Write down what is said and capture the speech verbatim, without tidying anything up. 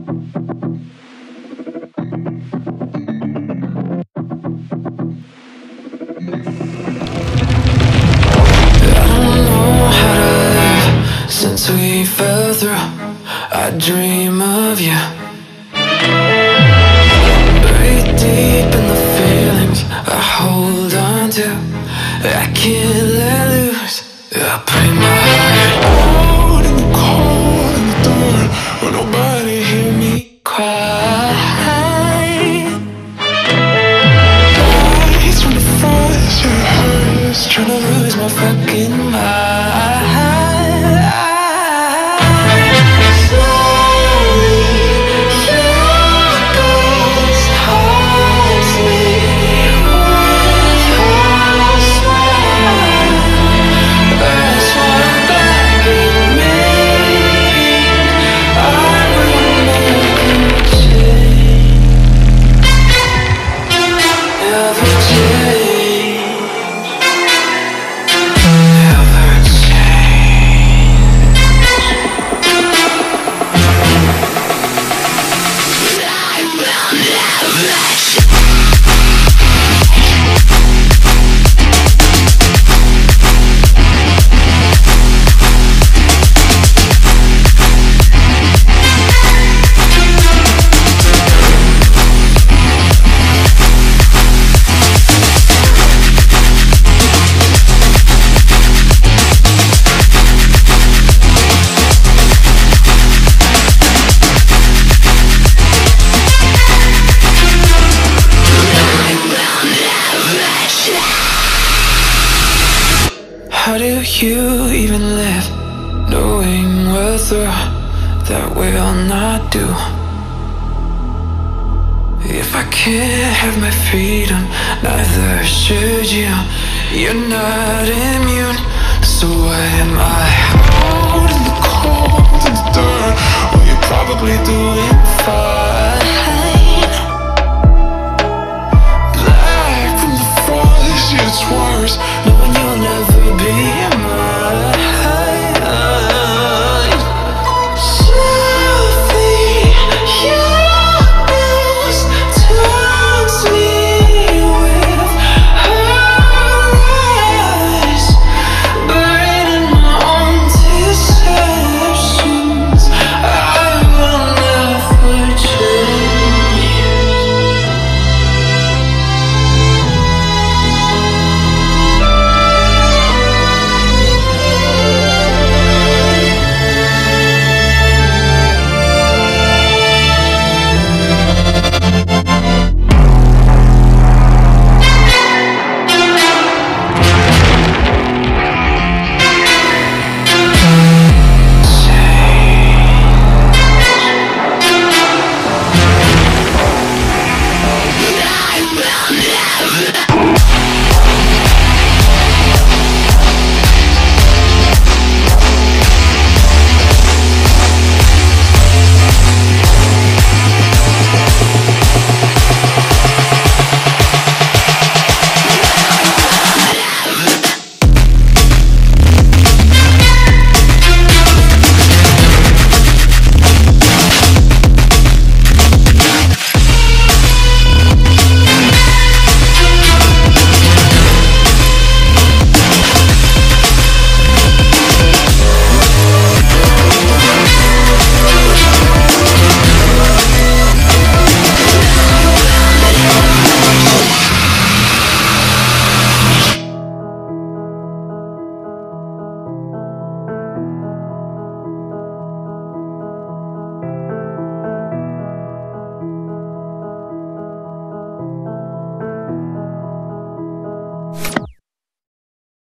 Since we fell through, I dream of you. Breathe deep in the feelings I hold on to. I can't let loose. I play my heart out in the cold, in the dark, where nobody hear me cry. Lights from the fires, your hurts, trying to lose my fucking mind. How do you even live, knowing we're through, that we'll not do? If I can't have my freedom, neither should you. You're not immune, so why am I?